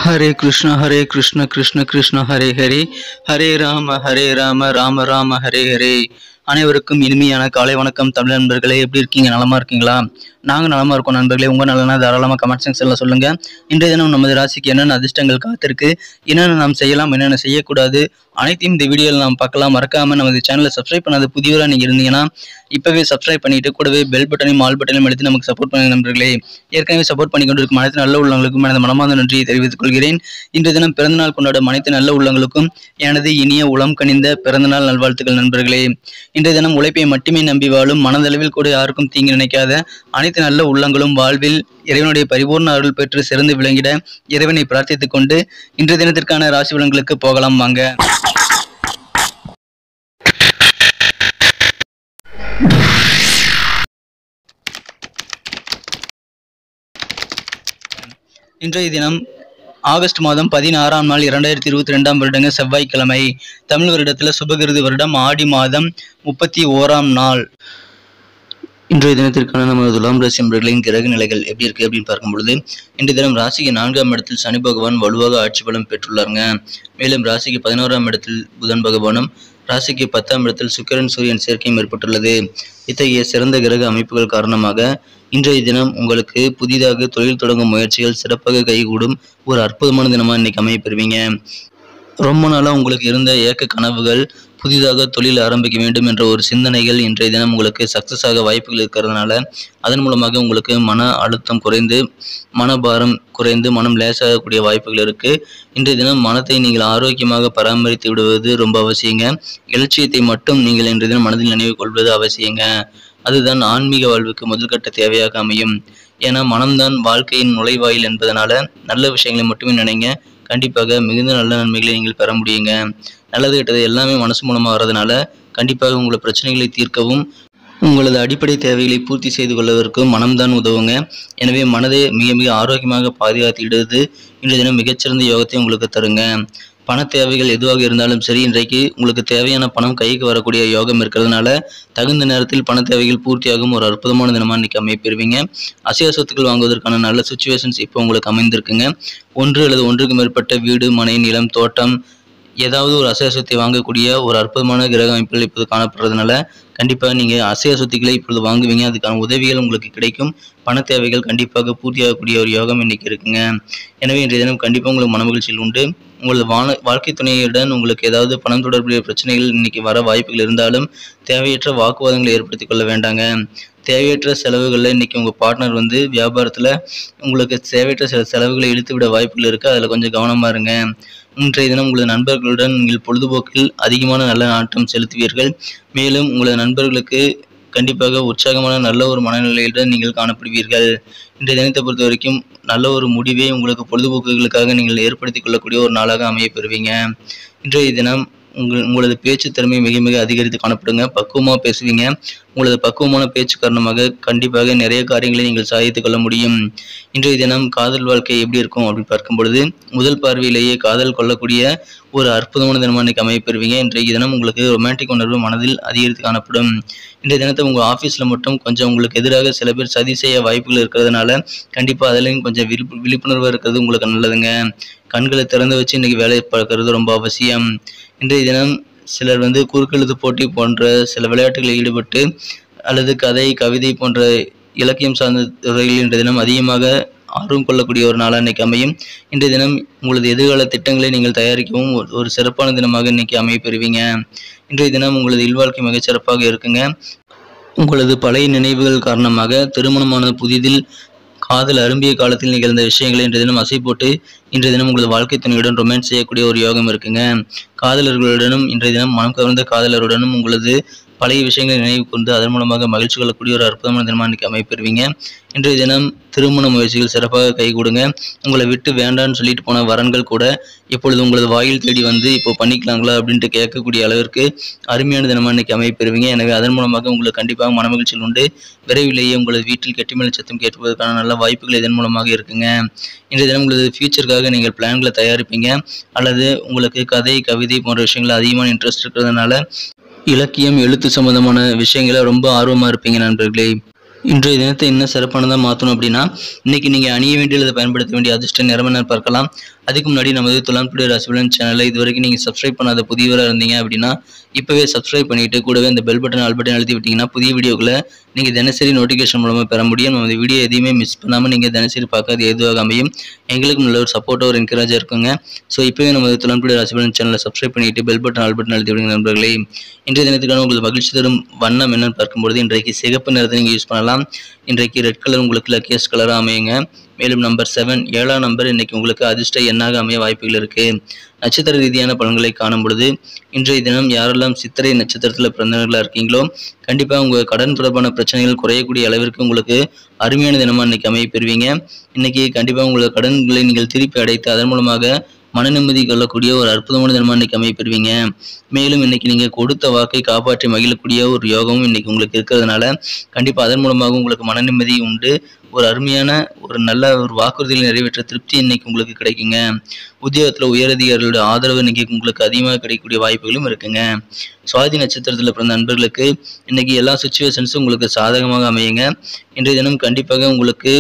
हरे कृष्ण कृष्ण कृष्ण हरे हरे हरे राम राम राम हरे हरे அனைவருக்கும் இனிமையான காலை வணக்கம். தமிழ் நண்பர்களே, எப்படி இருக்கீங்க? நலமா இருக்கீங்களா? நாங்கள் நலமா இருக்கோம் நண்பர்களே. உங்கள் நலனா தாராளமாக கமெண்ட் செக்ஷனில் சொல்லுங்க. இன்றைய தினம் நமது ராசிக்கு என்னென்ன அதிர்ஷ்டங்கள் காத்திருக்கு, என்னென்ன நாம் செய்யலாம், என்னென்ன செய்யக்கூடாது, அனைத்தையும் இந்த வீடியோவில் நாம் பார்க்கலாம். மறக்காம நமது சேனலை சப்ஸ்கிரைப் பண்ணாத புதியவராக நீங்கள் இருந்தீங்கன்னா இப்பவே சப்ஸ்கிரைப் பண்ணிட்டு கூடவே பெல் பட்டனையும் ஆல் பட்டனையும் அழுத்தி நமக்கு சப்போர்ட் பண்ணுங்க நண்பர்களே. ஏற்கனவே சப்போர்ட் பண்ணி கொண்டு இருக்கும் அனைத்து நல்ல உள்ளவங்களுக்கும் எனது மனமார்ந்த நன்றியை தெரிவித்துக் கொள்கிறேன். இன்றைய தினம் பிறந்தநாள் கொண்டாடும் அனைத்து நல்ல உள்ளவங்களுக்கும் எனது இனிய உளம் கனிந்த பிறந்தநாள் நல்வாழ்த்துக்கள் நண்பர்களே. இன்றைய தினம் உழைப்பை மட்டுமே நம்பி வாழும், மனதளவில் கூட யாருக்கும் தீங்கு நினைக்காத அனைத்து நல்ல உள்ளங்களும் வாழ்வில் இறைவனுடைய பரிபூர்ண அருள் பெற்று சிறந்து விளங்கிட இறைவனை பிரார்த்தித்துக் கொண்டு இன்றைய தினத்திற்கான ராசி பலன்களுக்கு போகலாம் வாங்க. இன்றைய தினம் ஆகஸ்ட் மாதம் 16ஆம் நாள் 2022ஆம் வருடங்க செவ்வாய்க்கிழமை. தமிழ் வருடத்தில் சுபகிருது வருடம் ஆடி மாதம் 31ஆம் நாள். இன்றைய தினத்திற்கான நமது துலாம் ராசி நண்பர்களின் கிரக நிலைகள் எப்படி இருக்கு அப்படின்னு பார்க்கும் பொழுது, இன்றைய தினம் ராசிக்கு 4ஆம் இடத்தில் சனி பகவான் வலுவாக ஆட்சி பலம் பெற்றுள்ளாருங்க. மேலும் ராசிக்கு 11ஆம் இடத்தில் புதன் பகவானும், ராசிக்கு 10ஆம் இடத்தில் சுக்கிரன் சூரியன் சேர்க்கையும் ஏற்பட்டுள்ளது. இத்தகைய சிறந்த கிரக அமைப்புகள் காரணமாக இன்றைய தினம் உங்களுக்கு புதிதாக தொழில் தொடங்கும் முயற்சிகள் சிறப்பாக கைகூடும் ஒரு அற்புதமான தினமா இன்னைக்கு அமைய பெறுவீங்க. ரொம்ப நாளாக உங்களுக்கு இருந்த ஏக்க கனவுகள், புதிதாக தொழில் ஆரம்பிக்க வேண்டும் என்ற ஒரு சிந்தனைகள் இன்றைய தினம் உங்களுக்கு சக்சஸ் ஆக வாய்ப்புகள் இருக்கிறதுனால அதன் மூலமாக உங்களுக்கு மன அழுத்தம் குறைந்து, மனபாரம் குறைந்து, மனம் லேசாகக்கூடிய வாய்ப்புகள் இருக்கு. இன்றைய தினம் மனத்தை நீங்கள் ஆரோக்கியமாக பராமரித்து விடுவது ரொம்ப அவசியங்க. இலட்சியத்தை மட்டும் நீங்கள் இன்றைய தினம் மனதில் நினைவு கொள்வது அவசியங்க. அதுதான் ஆன்மீக வாழ்வுக்கு முதல் கட்ட தேவையாக அமையும். ஏன்னா மனம்தான் வாழ்க்கையின் நுழைவாயில் என்பதனால நல்ல விஷயங்களை மட்டுமே நினைங்க. கண்டிப்பாக மிகுந்த நல்ல நன்மைகளை நீங்கள் பெற முடியுங்க. நல்லது கெட்டது எல்லாமே மனசு மூலமாக வர்றதுனால கண்டிப்பாக உங்களோட பிரச்சனைகளை தீர்க்கவும் உங்களது அடிப்படை தேவைகளை பூர்த்தி செய்து கொள்வதற்கும் மனம்தான் உதவுங்க. எனவே மனதை மிக மிக ஆரோக்கியமாக பாதுகாத்திடுவது இன்றைய தினம் மிகச்சிறந்த யோகத்தை உங்களுக்கு தருங்க. பண தேவைகள் எதுவாக இருந்தாலும் சரி, இன்றைக்கு உங்களுக்கு தேவையான பணம் கைக்கு வரக்கூடிய யோகம் இருக்கிறதுனால தகுந்த நேரத்தில் பண தேவைகள் பூர்த்தியாகும் ஒரு அற்புதமான தினமா இன்னைக்கு அமைப்பெறுவீங்க. அசைய சொத்துக்கள் வாங்குவதற்கான நல்ல சுச்சுவேஷன்ஸ் இப்போ உங்களுக்கு அமைந்திருக்குங்க. ஒன்று அல்லது ஒன்றுக்கு மேற்பட்ட வீடு, மனை, நிலம், தோட்டம், ஏதாவது ஒரு அசைய சொத்தை வாங்கக்கூடிய ஒரு அற்புதமான கிரக அமைப்புகள் இப்போது காணப்படுறதுனால கண்டிப்பாக நீங்கள் அசைய சொத்துக்களை இப்பொழுது வாங்குவீங்க. அதுக்கான உதவிகள் உங்களுக்கு கிடைக்கும். பண தேவைகள் கண்டிப்பாக பூர்த்தியாகக்கூடிய ஒரு யோகம் இன்னைக்கு இருக்குங்க. எனவே இன்றைய தினம் கண்டிப்பாக உங்களுக்கு மனமகிழ்ச்சியில் உண்டு. உங்களது வாழ்க்கை துணையுடன் உங்களுக்கு ஏதாவது பணம் தொடர்புடைய பிரச்சனைகள் இன்னைக்கு வர வாய்ப்புகள் இருந்தாலும் தேவையற்ற வாக்குவாதங்களை ஏற்படுத்தி கொள்ள வேண்டாங்க. தேவையற்ற செலவுகளில் இன்னைக்கு உங்கள் பார்ட்னர் வியாபாரத்தில் உங்களுக்கு தேவையற்ற சில செலவுகளை இழுத்து விட வாய்ப்புகள் இருக்குது. அதில் கொஞ்சம் கவனமாக இருங்க. இன்றைய தினம் உங்களது நண்பர்களுடன் நீங்கள் பொழுதுபோக்கில் அதிகமான நல்ல நாட்டம் செலுத்துவீர்கள். மேலும் உங்களது நண்பர்களுக்கு கண்டிப்பாக உற்சாகமான நல்ல ஒரு மனநிலையுடன் நீங்கள் காணப்படுவீர்கள். இன்றைய தினத்தை பொறுத்த வரைக்கும் நல்ல ஒரு முடிவை உங்களுக்கு பொழுதுபோக்குகளுக்காக நீங்கள் ஏற்படுத்திக் கொள்ளக்கூடிய ஒரு நாளாக அமைய பெறுவீங்க. இன்றைய தினம் உங்களது பேச்சு திறமை மிக மிக அதிகரித்து காணப்படுங்க. பக்குவமாக பேசுவீங்க. உங்களது பக்குவமான பேச்சு காரணமாக கண்டிப்பாக நிறைய காரியங்களை நீங்கள் சாதித்துக் கொள்ள முடியும். இன்றைய தினம் காதல் வாழ்க்கை எப்படி இருக்கும் அப்படின்னு பார்க்கும் பொழுது, முதல் பார்வையிலேயே காதல் கொள்ளக்கூடிய ஒரு அற்புதமான தினமாக இன்னைக்கு அமைப்பெறுவீங்க. இன்றைய தினம் உங்களுக்கு ரொமான்டிக் உணர்வு மனதில் அதிகரித்து காணப்படும். இன்றைய தினத்தை உங்கள் ஆஃபீஸில் மட்டும் கொஞ்சம் உங்களுக்கு எதிராக சில பேர் சதி செய்ய வாய்ப்புகள் இருக்கிறதுனால கண்டிப்பாக அதிலையும் கொஞ்சம் விழிப்புணர்வு இருக்கிறது உங்களுக்கு நல்லதுங்க. கண்களை திறந்து வச்சு இன்னைக்கு வேலை பார்க்கறது ரொம்ப அவசியம். இன்றைய தினம் சிலர் குறுக்கெழுத்து போட்டி போன்ற சில விளையாட்டுகளில் ஈடுபட்டு அல்லது கதை, கவிதை போன்ற இலக்கியம் சார்ந்த துறைகளில் இன்றைய தினம் அதிகமாக ஆர்வம் கொள்ளக்கூடிய ஒரு நாளாக இன்னைக்கு அமையும். இன்றைய தினம் உங்களது எதிர்கால திட்டங்களை நீங்கள் தயாரிக்கவும் ஒரு சிறப்பான தினமாக இன்னைக்கு அமைய பெறுவீங்க. இன்றைய தினம் உங்களது இல்வாழ்க்கை மிகச்சிறப்பாக இருக்குங்க. உங்களது பழைய நினைவுகள் காரணமாக திருமணமான புதிதில் காதல் அரும்பிய காலத்தில் நிகழ்ந்த விஷயங்களை இன்றைய தினம் அசை போட்டு இன்றைய தினம் உங்களது வாழ்க்கை துணையுடன் ரொமான்ஸ் செய்யக்கூடிய ஒரு யோகம் இருக்குங்க. காதலர்களுடனும் இன்றைய தினம் மனம் கவர்ந்த காதலருடனும் உங்களது பழைய விஷயங்களை நினைவு கொண்டு அதன் மூலமாக மகிழ்ச்சி கொள்ளக்கூடிய ஒரு அற்புதமான தினமாக இன்னைக்கு அமைப்பெறுவீங்க. இன்றைய தினம் திருமண முயற்சிகள் சிறப்பாக கைகூடுங்க. உங்களை விட்டு வேண்டான்னு சொல்லிட்டு போன வரன்கள் கூட இப்பொழுது உங்களது வாயில் தேடி இப்போ பண்ணிக்கலாங்களா அப்படின்ட்டு கேட்கக்கூடிய அளவிற்கு அருமையான தினமாக இன்னைக்கு அமைப்பெறுவீங்க. எனவே அதன் மூலமாக உங்களுக்கு கண்டிப்பாக மனமகிழ்ச்சியில் உண்டு. விரைவிலேயே உங்களது வீட்டில் கெட்டிமேல் சத்தம் கேட்பதற்கான நல்ல வாய்ப்புகள் இதன் மூலமாக இருக்குங்க. இன்றைய தினம் உங்களது ஃபியூச்சருக்காக நீங்கள் பிளான்களை தயாரிப்பீங்க. அல்லது உங்களுக்கு கதை, கவிதை போன்ற விஷயங்கள் அதிகமான இன்ட்ரெஸ்ட் இருக்கிறதுனால இலக்கியம், எழுத்து சம்பந்தமான விஷயங்களை ரொம்ப ஆர்வமாக இருப்பீங்க நண்பர்களே. இன்றைய தினத்தை இன்னும் சிறப்பானதாக மாற்றணும் அப்படின்னா இன்னைக்கு நீங்கள் அணிய வேண்டிய அல்லது பயன்படுத்த வேண்டிய அதிர்ஷ்ட நிறம் என்ன பார்க்கலாம். அதுக்கு முன்னாடி நமது துலாம் டுடே ராசி பலன் சேனலை இதுவரைக்கும் நீங்கள் சப்ஸ்கிரைப் பண்ணாத புதியவராக இருந்தீங்க அப்படின்னா இப்போவே சப்ஸ்கிரைப் பண்ணிட்டு கூடவே இந்த பெல் பட்டன் ஆல் பட்டன் அழுத்தி விட்டீங்கன்னா புதிய வீடியோக்களை நீங்கள் தினசரி நோட்டிஃபிகேஷன் மூலமாக பெற முடியும். நம்ம வீடியோ எதையுமே மிஸ் பண்ணாமல் நீங்கள் தினசரி பார்க்காது எதுவாக அமையும். எங்களுக்கு நல்ல ஒரு சப்போர்ட்டாக ஒரு என்கரேஜாக இருக்குங்க. ஸோ இப்போவே நமது துலாம் டுடே ராசி பலன் சேனலை சப்ஸ்கிரைப் பண்ணிட்டு பெல் பட்டன் ஆல் பட்டன் அழுத்தி விடுங்க நண்பர்களே. இன்றைய தினத்துக்கான உங்களுக்கு மகிழ்ச்சி தரும் வண்ணம் என்னன்னு பார்க்கும்போது இன்றைக்கு சிகப்பு நிறத்தை நீங்கள் யூஸ் பண்ணலாம். இன்றைக்கு ரெட் கலர் உங்களுக்கு லக்கியஸ்ட் கலராக அமையுங்க. மேலும் நம்பர் 7 7ஆம் நம்பர் இன்னைக்கு உங்களுக்கு அதிர்ஷ்ட எண்ணாக அமைய வாய்ப்புகள் இருக்கு. நட்சத்திர ரீதியான பலன்களை காணும் பொழுது இன்றைய தினம் யாரெல்லாம் சித்திரை நட்சத்திரத்தில் பிறந்தவர்களாக இருக்கீங்களோ கண்டிப்பாக உங்கள் கடன் தொடர்பான பிரச்சனைகள் குறையக்கூடிய அளவிற்கு உங்களுக்கு அருமையான தினமாக இன்னைக்கு அமைய பெறுவீங்க. இன்னைக்கு கண்டிப்பாக உங்களோட கடன்களை நீங்கள் திருப்பி அடைத்து அதன் மூலமாக மன நிம்மதி கொள்ளக்கூடிய ஒரு அற்புதமான தினமாக இன்னைக்கு அமைய பெறுவீங்க. மேலும் இன்னைக்கு நீங்கள் கொடுத்த வாக்கை காப்பாற்றி மகிழக்கூடிய ஒரு யோகமும் இன்னைக்கு உங்களுக்கு இருக்கிறதுனால கண்டிப்பாக அதன் மூலமாக உங்களுக்கு மன நிம்மதி உண்டு. ஒரு அருமையான ஒரு நல்ல ஒரு வாக்குறுதிகளை நிறைவேற்ற திருப்தி இன்னைக்கு உங்களுக்கு கிடைக்குங்க. உத்தியோகத்தில் உயரதிகாரிகளோட ஆதரவு இன்னைக்கு உங்களுக்கு அதிகமாக கிடைக்கக்கூடிய வாய்ப்புகளும் இருக்குங்க. சுவாதி நட்சத்திரத்தில் பிறந்த நண்பர்களுக்கு இன்னைக்கு எல்லா சுச்சுவேஷன்ஸும் உங்களுக்கு சாதகமாக அமையுங்க. இன்றைய தினம் கண்டிப்பாக உங்களுக்கு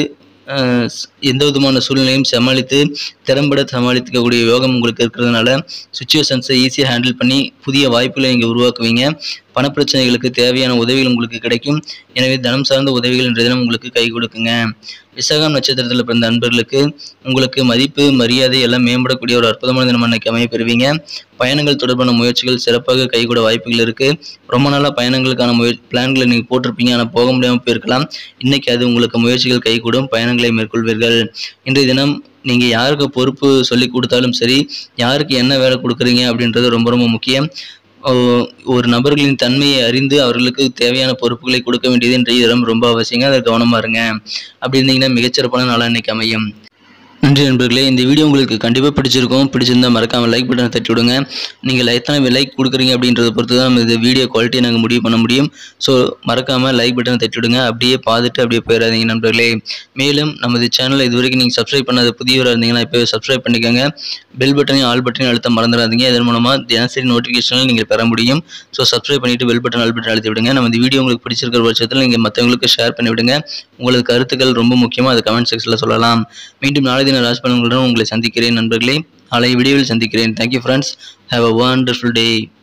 எந்த விதமான சூழ்நிலையும் சமாளித்து திறம்பட சமாளிக்கக்கூடிய யோகம் உங்களுக்கு இருக்கிறதுனால சுச்சுவேஷன்ஸை ஈஸியாக ஹேண்டில் பண்ணி புதிய வாய்ப்புகளை நீங்கள் உருவாக்குவீங்க. பணப்பிரச்சனைகளுக்கு தேவையான உதவிகள் உங்களுக்கு கிடைக்கும். எனவே தனம் சார்ந்த உதவிகள் இன்றைய தினம் உங்களுக்கு கை கொடுக்குங்க. விசாகம் நட்சத்திரத்தில் பிறந்த நண்பர்களுக்கு உங்களுக்கு மதிப்பு மரியாதை எல்லாம் மேம்படக்கூடிய ஒரு அற்புதமான தினம் அன்னைக்கு அமைய பெறுவீங்க. பயணங்கள் தொடர்பான முயற்சிகள் சிறப்பாக கைகூட வாய்ப்புகள் இருக்கு. ரொம்ப நாளாக பயணங்களுக்கான பிளான்களை நீங்கள் போட்டிருப்பீங்க, ஆனால் போக முடியாமல் போயிருக்கலாம். இன்னைக்கு அது உங்களுக்கு முயற்சிகள் கைகூடும், பயணங்களை மேற்கொள்வீர்கள். இன்றைய தினம் நீங்கள் யாருக்கு பொறுப்பு சொல்லி கொடுத்தாலும் சரி, யாருக்கு என்ன வேலை கொடுக்குறீங்க அப்படின்றது ரொம்ப ரொம்ப முக்கியம். ஒரு நபர்களின் தன்மையை அறிந்து அவர்களுக்கு தேவையான பொறுப்புகளை கொடுக்க வேண்டியது இன்றைய தினம் ரொம்ப அவசியங்க. அதை கவனமாக இருங்க. அப்படி இருந்தீங்கன்னா மிகச்சிறப்பான நாளாக இன்னைக்கு அமையும். நன்றி நண்பர்களே. இந்த வீடியோ உங்களுக்கு கண்டிப்பாக பிடிச்சிருக்கும். பிடிச்சிருந்தால் மறக்காமல் லைக் பட்டனை தட்டி விடுங்க. நீங்கள் எத்தனை லைக் கொடுக்குறீங்க அப்படின்றத பொறுத்து தான் நம்ம இந்த வீடியோ குவாலிட்டியை நாங்கள் முடிவு பண்ண முடியும். ஸோ மறக்காமல் லைக் பட்டனை தட்டி விடுங்க. அப்படியே பார்த்துட்டு அப்படியே போயிடாதீங்க நண்பர்களே. மேலும் நமது சேனலை இதுவரைக்கும் நீங்கள் சப்ஸ்கிரைப் பண்ணாத புதியவராக இருந்தீங்கன்னா இப்போ சப்ஸ்கிரைப் பண்ணிக்கோங்க. பெல் பட்டனையும் ஆல் பட்டனையும் அழுத்த மறந்துடாதீங்க. இதன் மூலமாக தினசரி நோட்டிஃபிகேஷனில் நீங்கள் பெற முடியும். ஸோ சப்ஸ்கிரைப் பண்ணிவிட்டு பெல் பட்டன் ஆல் பட்டன் அழுத்தி விடுங்க. நம்ம இந்த வீடியோ உங்களுக்கு பிடிச்சிருக்கிற பட்சத்தில் நீங்கள் மற்றவங்களுக்கு ஷேர் பண்ணி விடுங்க. உங்களுக்கு கருத்துக்கள் ரொம்ப முக்கியமாக அது கமெண்ட் செக்ஷனில் சொல்லலாம். மீண்டும் நாளை தின ராசி பலன்களுடன் உங்களை சந்திக்கிறேன் நண்பர்களே. நாளை வீடியோவில் சந்திக்கிறேன். Thank you friends. Have a wonderful day.